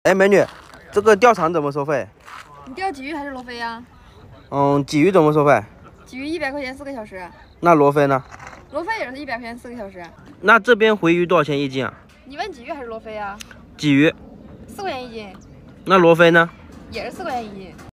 哎，美女，这个钓场怎么收费？ 你钓鲫鱼还是罗非呀？ 鲫鱼怎么收费？ 鲫鱼100块钱4个小时。 那罗非呢？ 罗非也是100块钱4个小时。 那这边回鱼多少钱一斤啊？ 你问鲫鱼还是罗非呀？ 鲫鱼 4块钱一斤。 那罗非呢？ 也是4块钱一斤。